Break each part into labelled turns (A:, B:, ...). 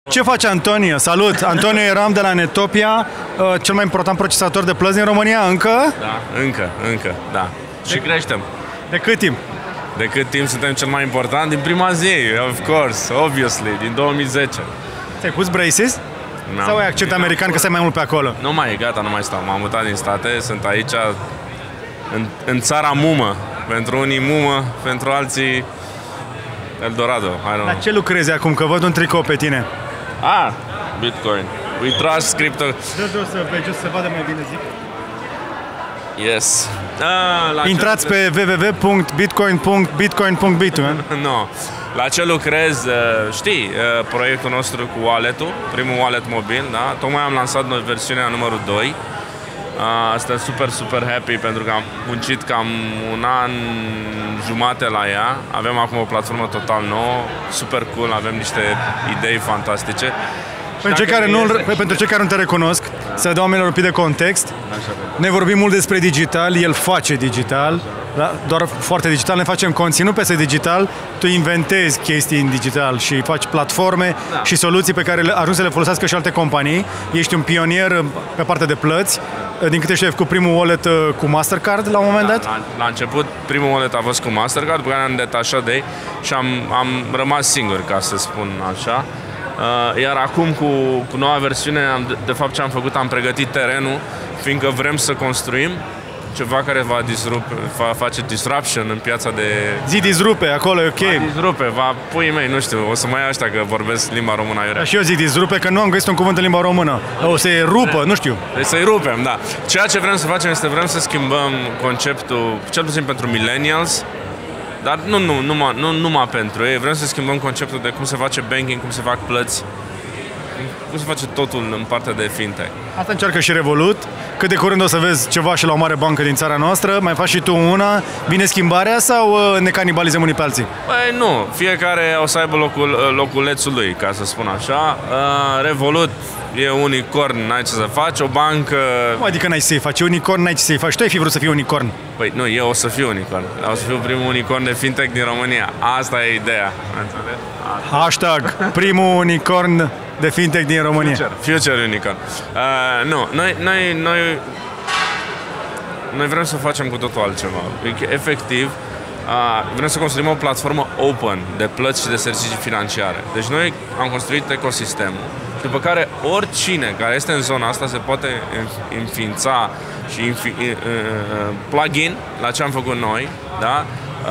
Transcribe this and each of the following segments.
A: Ce face Antonio? Salut! Antonio Eram de la Netopia, cel mai important procesator de plăți din România, încă?
B: Da, încă, da. Și creștem.
A: De cât timp?
B: De cât timp suntem cel mai important? Din prima zi, of course, obviously, din 2010.
A: Ți-ai pus braces? No. Sau ai accent american că stai mai mult pe acolo?
B: Nu mai e, gata, nu mai stau. M-am mutat din state, sunt aici în țara mumă. Pentru unii mumă, pentru alții Eldorado.
A: La ce lucrezi acum? Că văd un tricou pe tine.
B: Bitcoin. We trust crypto.
A: Dă-o să vadă mai bine, zic.
B: Yes.
A: Intrați pe www.bitcoin.bitcoin.bit.
B: No. La ce lucrez? Știi, proiectul nostru cu wallet-ul, primul wallet mobil, da? Tocmai am lansat noi versiunea numărul 2. Suntem super happy pentru că am muncit cam un an jumate la ea. Avem acum o platformă total nouă, super cool, avem niște idei fantastice.
A: Pentru cei care nu te recunosc, să dau oamenilor un pic de context. Ne vorbim mult despre digital, el face digital, doar foarte digital, ne facem conținut peste digital, tu inventezi chestii în digital și faci platforme și soluții pe care ajungi să le folosească și alte companii. Ești un pionier pe partea de plăți. Din câte știu, ai făcut primul wallet cu Mastercard la un moment dat?
B: La început, primul wallet a fost cu Mastercard, după care am detașat de ei și am rămas singur, ca să spun așa. Iar acum cu noua versiune, de fapt ce am făcut, am pregătit terenul, fiindcă vrem să construim ceva care va face disruption în piața de...
A: Disrupe, acolo e ok.
B: Disrupe, puii mei, nu știu, o să mai ăștia că vorbesc limba română aiurea.
A: Și eu zic disrupe, că nu am găsit un cuvânt în limba română. O să-i rupă, nu știu.
B: Deci să-i rupem, da. Ceea ce vrem să facem este vrem să schimbăm conceptul, cel puțin pentru millennials, dar nu numai pentru ei, vrem să schimbăm conceptul de cum se face banking, cum se fac plăți, cum se face totul în partea de fintech.
A: Asta încearcă și Revolut. Cât de curând o să vezi ceva și la o mare bancă din țara noastră, mai faci și tu una, vine schimbarea sau ne canibalizăm unii pe alții?
B: Păi nu, fiecare o să aibă loculețul lui, ca să spun așa. Revolut e unicorn, n-ai ce să faci, o bancă...
A: Adică n-ai ce să-i faci, unicorn n-ai ce să-i faci, tu ai fi vrut să fii unicorn.
B: Păi nu, eu o să fiu unicorn, o să fiu primul unicorn de fintech din România, asta e ideea.
A: Hashtag primul unicorn de fintech din România.
B: Future unicorn. Nu, noi vrem să facem cu totul altceva. Efectiv, vrem să construim o platformă open de plăți și de servicii financiare. Deci noi am construit ecosistemul, după care oricine care este în zona asta se poate înființa și plugin la ce am făcut noi, da?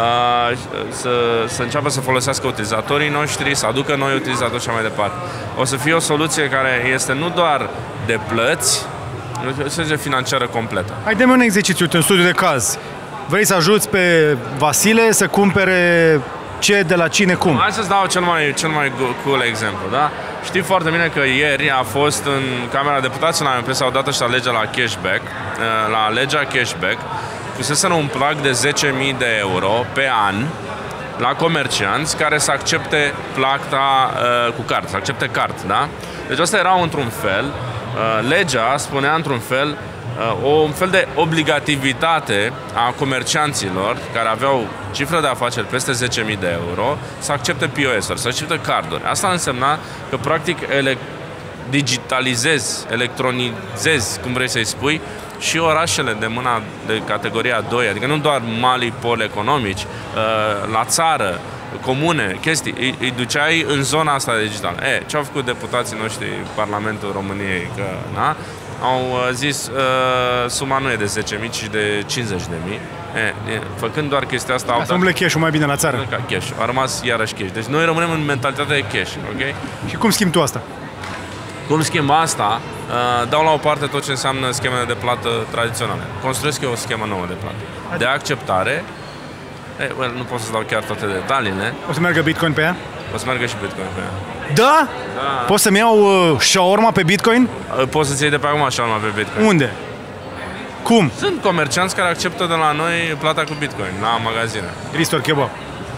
B: Să înceapă să folosească utilizatorii noștri, să aducă noi utilizatori și mai departe. O să fie o soluție care este nu doar de plăți, o soluție financiară completă.
A: Hai, dă-mi un exercițiu, un studiu de caz. Vrei să ajuți pe Vasile să cumpere ce, de la cine, cum?
B: Hai să-ți dau cel mai cool exemplu, da? Știi foarte bine că ieri a fost în Camera Deputaților, am impresia odată și la legea la cashback, la legea cashback, puseseră un prag de 10.000 de euro pe an la comercianți care să accepte plata cu card, să accepte card, da? Deci asta era într-un fel, legea spunea într-un fel, un fel de obligativitate a comercianților care aveau cifră de afaceri peste 10.000 de euro să accepte POS-uri, să accepte carduri. Asta însemna că practic digitalizezi, electronizezi, cum vrei să-i spui, și orașele de mâna de categoria 2, adică nu doar mari poli economici, la țară, comune, chestii, îi duceai în zona asta digitală. Ce au făcut deputații noștri Parlamentul României? Că, na? Au zis, suma nu e de 10.000, ci de 50.000. Făcând doar chestia asta...
A: Ca să umble cash-ul mai bine la țară.
B: Cash. A rămas iarăși cash. Deci noi rămânem în mentalitatea de cash, ok?
A: Și cum schimbi tu asta?
B: Cum schimb asta? Dau la o parte tot ce înseamnă schemele de plată tradiționale. Construiesc eu o schemă nouă de plată. De acceptare. Nu pot să dau chiar toate detaliile.
A: O să meargă Bitcoin pe ea?
B: O să meargă și Bitcoin pe ea.
A: Da? Poți să-mi iau shawarma pe Bitcoin?
B: Poți să-ți iei de pe acum shawarma pe Bitcoin.
A: Unde? Cum?
B: Sunt comercianți care acceptă de la noi plata cu Bitcoin, la magazine.
A: Ristor Kebab?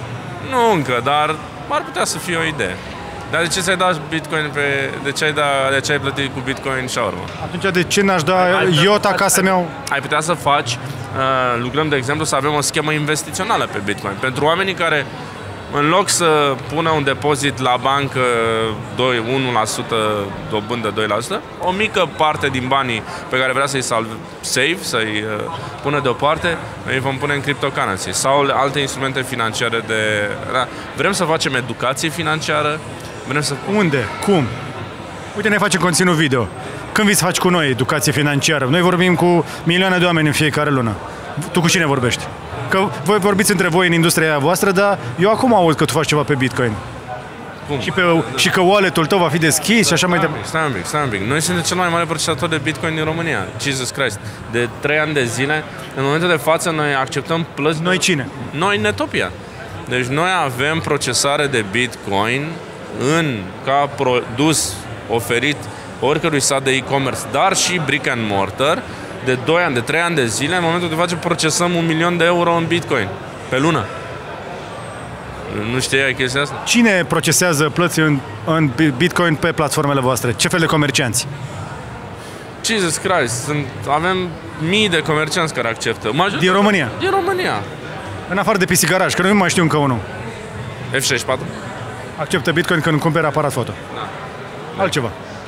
B: Nu încă, dar ar putea să fie o idee. Dar de ce ți-ai dat Bitcoin de ce ai plătit cu Bitcoin shawarma?
A: Atunci de ce n-aș da iota ca să-mi iau...
B: Ai putea să faci, lucrăm de exemplu să avem o schemă investițională pe Bitcoin. Pentru oamenii care în loc să pună un depozit la bancă 1% dobândă 2%, o mică parte din banii pe care vrea să-i save, să-i pună deoparte, îi vom pune în cryptocurrency sau alte instrumente financiare de... Da. Vrem să facem educație financiară, vrem să...
A: Unde? Cum? Uite, ne facem conținut video. Când vii să faci cu noi educație financiară? Noi vorbim cu milioane de oameni în fiecare lună. Tu cu cine vorbești? Că voi vorbiți între voi în industria voastră, dar eu acum aud că tu faci ceva pe Bitcoin.
B: Cum?
A: Și că wallet-ul tău va fi deschis și așa mai departe.
B: Stai un pic. Noi suntem cel mai mare procesator de Bitcoin din România. Jesus Christ. De 3 ani de zile, în momentul de față, noi acceptăm plăți...
A: Noi cine?
B: Noi, Netopia. Deci noi avem procesare de Bitcoin ca produs oferit oricărui sat de e-commerce, dar și brick and mortar, de 2 ani, de 3 ani de zile, în momentul de față procesăm 1.000.000 de euro în Bitcoin pe lună. Nu știai chestia asta?
A: Cine procesează plăți în Bitcoin pe platformele voastre? Ce fel de comercianți?
B: Jesus Christ, avem mii de comercianți care acceptă.
A: Din România?
B: Din România.
A: În afară de PC Garage, că nu mai știu încă unul.
B: F64.
A: Acceptă Bitcoin când cumperi aparat foto.
B: Da.
A: Altceva.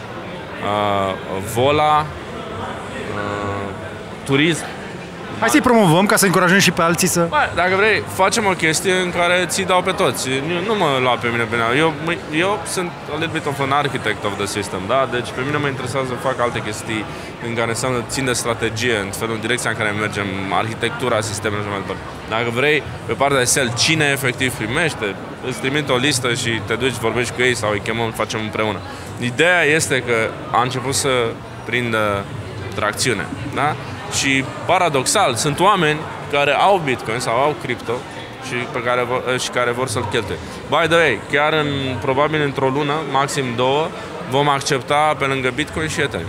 B: Vola, turism.
A: Hai să-i promovăm ca să încurajăm și pe alții să...
B: Bă, dacă vrei, facem o chestie în care ți dau pe toți. Nu mă lua pe mine pe neam. Eu sunt a little bit of an architect of the system, da? Deci pe mine mă interesează să fac alte chestii în care țin de strategie, în felul, în direcția în care mergem, arhitectura sistemelor și mai departe. Dacă vrei, pe partea de sell, cine efectiv primește, îți trimit o listă și te duci, vorbești cu ei sau îi chemăm, facem împreună. Ideea este că a început să prindă tracțiune, da? Și paradoxal, sunt oameni care au Bitcoin sau au cripto și care vor să-l cheltuie. By the way, chiar probabil într-o lună, maxim 2, vom accepta pe lângă Bitcoin și Ethereum.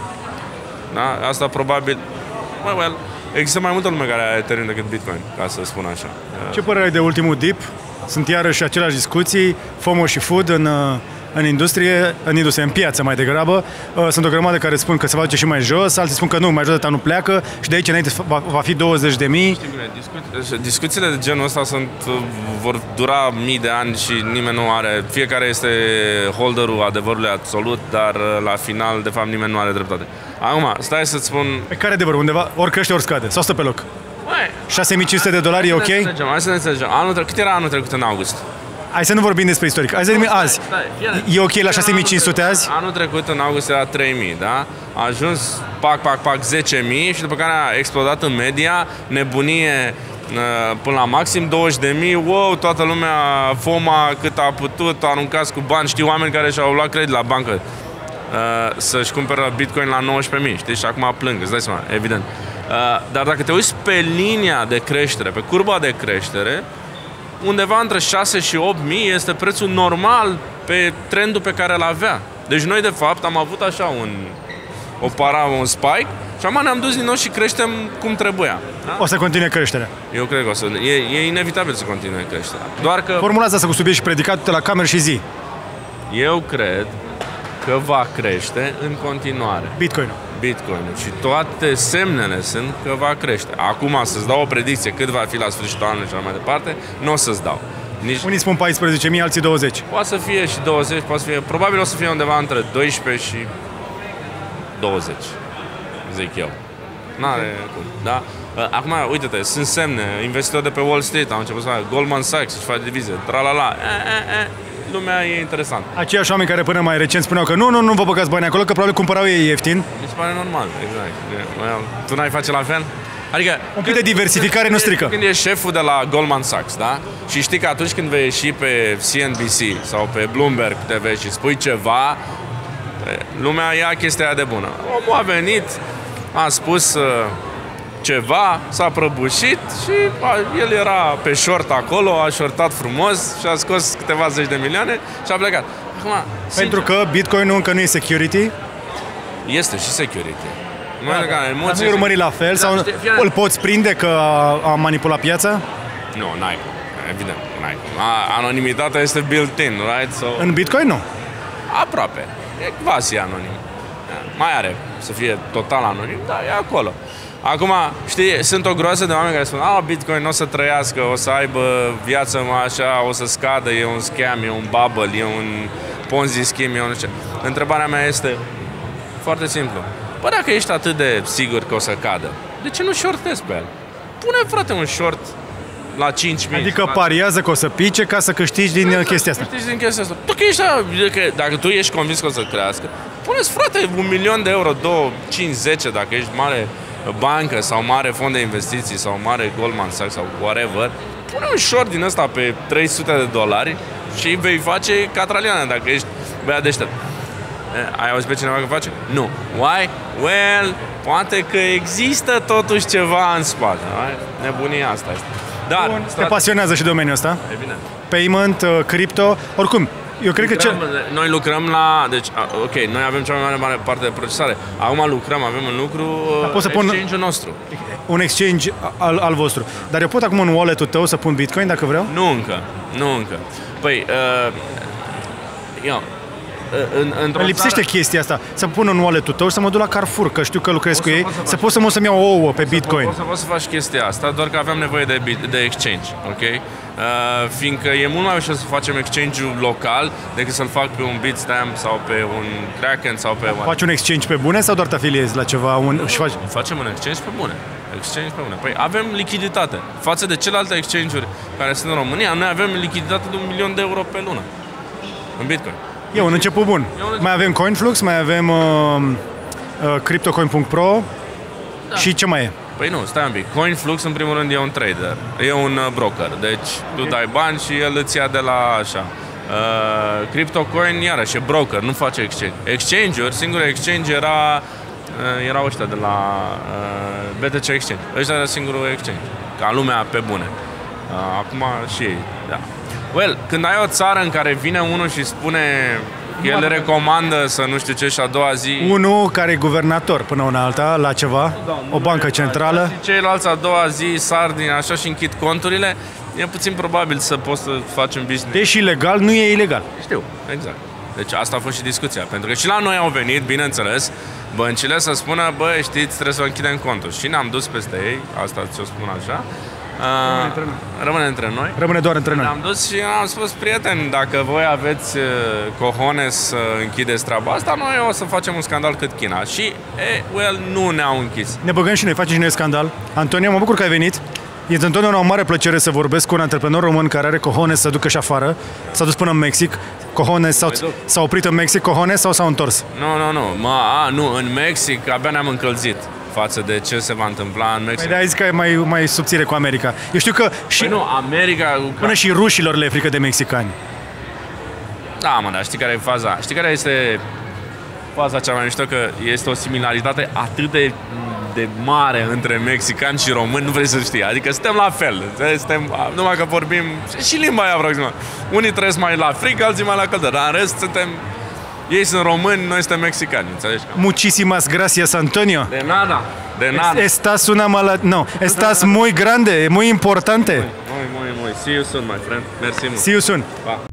B: Da? Asta probabil... există mai multă lume care are Ethereum decât Bitcoin, ca să spun așa.
A: Ce părere ai de ultimul dip? Sunt iarăși aceleași discuții, FOMO și food în industrie, în piață mai degrabă. Sunt o grămadă care spun că se va duce și mai jos, alții spun că nu, majoritatea nu pleacă și de aici înainte va fi 20.000.
B: Discuțiile de genul ăsta vor dura mii de ani și nimeni nu are, fiecare este holderul adevărului absolut, dar la final, de fapt, nimeni nu are dreptate. Acum, stai să-ți spun...
A: Pe care adevăr? Undeva ori crește, ori scade? Sau stă pe loc? $6.500 e ok?
B: Hai să ne înțelegem. Cât era anul trecut în august?
A: Hai să nu vorbim despre istoric. Hai să vedem azi. E ok la 6.500 azi?
B: Anul trecut în august era 3.000, da? A ajuns pac 10.000 și după care a explodat în media, nebunie până la maxim 20.000. Wow, toată lumea FOMA cât a putut, aruncați cu bani. Știu oameni care și-au luat credit la bancă să-și cumpără Bitcoin la 19.000, știi? Și acum plâng, îți dai seama, evident. Dar dacă te uiți pe linia de creștere, pe curba de creștere, undeva între 6 și 8.000 este prețul normal pe trendul pe care îl avea. Deci noi, de fapt, am avut așa un spike și acum ne-am dus din nou și creștem cum trebuia. Da?
A: O să continue creșterea.
B: Eu cred că e inevitabil să continue creșterea. Doar că...
A: Formulează asta cu subiect și predicat la cameră și zi.
B: Eu cred că va crește în continuare.
A: Bitcoin-ul.
B: Și toate semnele sunt că va crește. Acum să-ți dau o predicție cât va fi la sfârșitul anului și mai departe, nu o să-ți dau.
A: Unii spun 14.000, alții 20.
B: Poate să fie și 20, probabil o să fie undeva între 12 și 20, zic eu. N-are cum, da? Acum, uite-te, sunt semne, investitori de pe Wall Street au început să facă, Goldman Sachs își face divizie, tralala, lumea e interesant.
A: Aceiași oameni care până mai recent spuneau că nu vă băgați bani acolo, că probabil cumpărau ei ieftin.
B: Mi se pare normal, exact. Tu n-ai face la fel? Adică,
A: un pic de diversificare nu strică.
B: Când ești șeful de la Goldman Sachs, da? Și știi că atunci când vei ieși pe CNBC sau pe Bloomberg TV și spui ceva, lumea ia chestia aia de bună. Omul a venit, a spus ceva, s-a prăbușit și el era pe short acolo, a shortat frumos și a scos câteva zeci de milioane și a plecat. Acum,
A: pentru că Bitcoin-ul încă nu e security?
B: Este și security.
A: Nu e urmărit la fel? Sau îl poți prinde că a manipulat piața?
B: Nu, n-ai. Evident, n-ai. Anonimitatea este built-in, right? So...
A: În Bitcoin nu?
B: Aproape. E quasi anonim. Mai are să fie total anonim, dar e acolo. Acum, știi, sunt o groază de oameni care spun Bitcoin nu o să trăiască, o să aibă viață așa, o să scadă, e un scam, e un bubble, e un Ponzi scheme, e un ce. Întrebarea mea este foarte simplu. Bă, dacă ești atât de sigur că o să cadă, de ce nu shortezi pe el? Pune, frate, un short la 5.000.
A: Adică pariază că o să pice ca să câștigi din chestia asta.
B: Câștigi din chestia asta. Dacă tu ești convins că o să crească, puneți, frate, 1.000.000 de euro, 2, 5, 10, dacă ești mare bancă sau mare fond de investiții sau mare Goldman Sachs sau whatever, pune un short din ăsta pe $300 și vei face catraliana dacă ești băiat deștept. Ai auzit pe cineva că face? Nu. Why? Well, poate că există totuși ceva în spate. Nebunia asta este. Dar
A: te pasionează și domeniul ăsta?
B: Evident.
A: Payment, cripto, oricum. Eu cred că
B: noi lucrăm la... Deci, ok, noi avem cea mai mare parte de procesare. Acum lucrăm, avem în lucru exchange-ul nostru.
A: Un exchange al vostru. Dar eu pot acum în wallet-ul tău să pun Bitcoin dacă vreau?
B: Nu încă. Păi,
A: îmi lipsește chestia asta. Să pun în wallet-ul tău și să mă duc la Carrefour, că știu că lucrez cu ei, să pot să-mi iau ouă pe Bitcoin.
B: Poți să faci chestia asta, doar că aveam nevoie de exchange, ok? Fiindcă e mult mai ușor să facem exchange-ul local decât să-l fac pe un Bitstamp sau pe un Kraken sau pe...
A: Faci un exchange pe bune sau doar te afiliezi la ceva?
B: Facem un exchange pe bune. Păi avem lichiditate. Față de celelalte exchange-uri care sunt în România, noi avem lichiditate de €1.000.000 pe lună în Bitcoin.
A: E un început bun. Mai avem CoinFlux, mai avem CryptoCoin.pro și ce mai e?
B: Păi nu, stai un pic. CoinFlux, în primul rând, e un trader. E un broker. Deci tu dai bani și el îți ia de la așa. CryptoCoin, iarăși, e broker, nu face exchange. Exchange-uri, singurul exchange erau ăștia de la BTC Exchange. Ăștia era singurul exchange. Ca lumea pe bune. Acum și ei, da. Well, când ai o țară în care vine unul și spune el recomandă să nu știu ce și a doua zi...
A: Unul care e guvernator până una alta la ceva, o bancă centrală.
B: Și ceilalți a doua zi sar din așa și închid conturile, e puțin probabil să poți să faci un business.
A: Deși legal, nu e ilegal.
B: Știu, exact. Deci asta a fost și discuția. Pentru că și la noi au venit, bineînțeles, băncile să spună, bă, știți, trebuie să închidem contul. Și ne-am dus peste ei, asta ți-o spun așa. Rămâne între noi.
A: Rămâne doar între noi.
B: Ne-am dus și am spus, prieteni, dacă voi aveți cojones să închideți treaba asta, noi o să facem un scandal cât China. Și, nu ne-au închis.
A: Ne băgăm și noi, facem și noi scandal. Antonio, mă bucur că ai venit. Este întotdeauna o mare plăcere să vorbesc cu un antreprenor român care are cojones să ducă și afară. S-a dus până în Mexic. Cojones s-a oprit în Mexic, cojones sau s-au întors?
B: Nu, în Mexic abia ne-am încălzit față de ce se va întâmpla în Mexic.
A: Păi de-aia zic că e mai subțire cu America. Eu știu că și...
B: Păi nu, America...
A: Până și rușilor le e frică de mexicani.
B: Da, mă, dar știi care e faza? Știi care este faza cea mai mișto? Că este o similaritate atât de mare între mexicani și români, nu vrei să știi. Adică suntem la fel. Numai că vorbim și limba aia aproximat. Unii trăiesc mai la frică, alții mai la căldură. Dar în rest suntem... Ei sunt români, noi suntem mexicani, înțelegi?
A: Muchísimas gracias, Antonio.
B: De nada.
A: Estás estás muy grande, muy importante.
B: Muy. See you soon, my friend. Merci mult.
A: See you soon.
B: Pa.